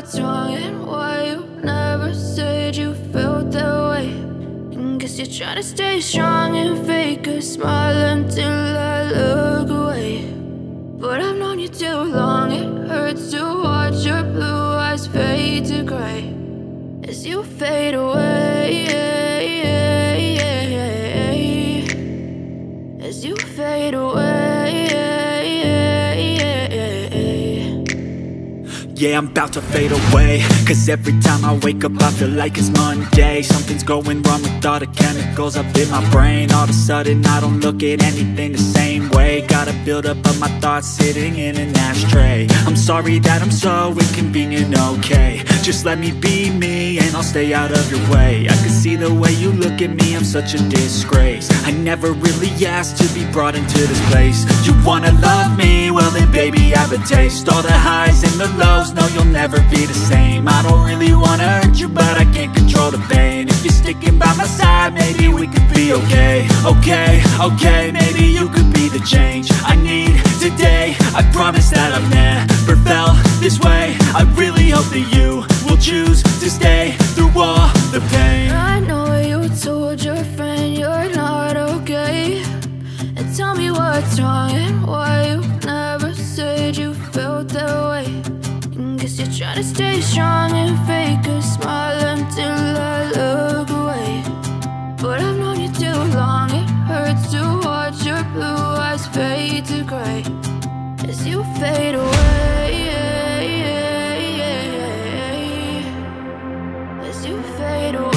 what's wrong and why you never said you felt that way. And guess you're trying to stay strong and fake a smile until I look away. But I've known you too long, it hurts to watch your blue eyes fade to gray as you fade away, as you fade away. Yeah, I'm about to fade away, cause every time I wake up I feel like it's Monday. Something's going wrong with all the chemicals up in my brain. All of a sudden I don't look at anything the same way. Gotta build up of my thoughts sitting in an ashtray. I'm sorry that I'm so inconvenient, okay. Just let me be me and I'll stay out of your way. I can see the way you look at me, I'm such a disgrace. I never really asked to be brought into this place. You wanna love me? Well then baby have a taste. All the highs and the lows, no you'll never be the same. I don't really wanna hurt you but I can't control the pain. If you're sticking by my side maybe we could be okay. Okay, maybe you could be the change I need today. I promise that I've never felt this way. I really hope that you will choose to stay through all the pain. I know you told your friend you're not okay, and tell me what's wrong and why you never said you felt that way. And guess you're trying to stay strong and fake a smile until I look away. But I've known you too long, it hurts to watch your blue eyes fade to gray as you fade away, as you fade away.